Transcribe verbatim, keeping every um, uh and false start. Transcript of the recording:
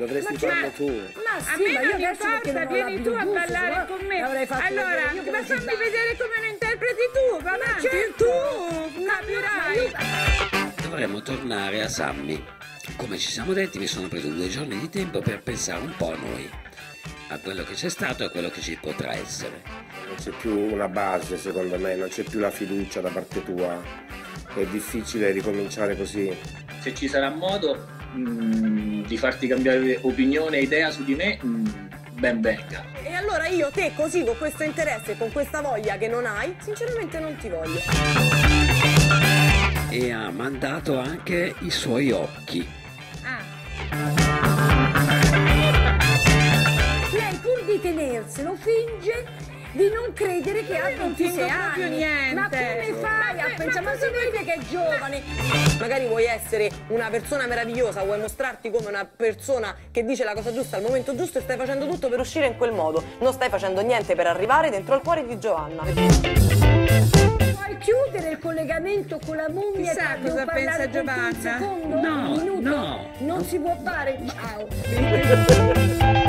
dovresti farlo tu. Ma sì, A me ma io non adesso perché importa, non ho vieni l'abito tu a giusto, ballare sennò con me. l'avrei fatto Allora, vedere io ma come si fammi balla. vedere come lo interpreti tu, va avanti, certo. tu, capirai. Dovremmo tornare a Sammy. Come ci siamo detti, mi sono preso due giorni di tempo per pensare un po' a noi, a quello che c'è stato e a quello che ci potrà essere. Non c'è più una base, secondo me, non c'è più la fiducia da parte tua. È difficile ricominciare così. Se ci sarà modo mh, di farti cambiare opinione e idea su di me, mh, ben venga. E allora io te così, con questo interesse e con questa voglia che non hai, sinceramente non ti voglio. E ha mandato anche i suoi occhi. Lei pur di tenerselo finge di non credere che ha ventisei anni. Niente. Ma come fai a pensare? Ma si vede che è giovane. Magari vuoi essere una persona meravigliosa, vuoi mostrarti come una persona che dice la cosa giusta al momento giusto e stai facendo tutto per uscire in quel modo. Non stai facendo niente per arrivare dentro al cuore di Giovanna. Puoi chiudere il collegamento con la mummia? Chissà e devo cosa parlare pensa con te un Giovanna. secondo? No, Un minuto? no. Non si può fare? Ciao.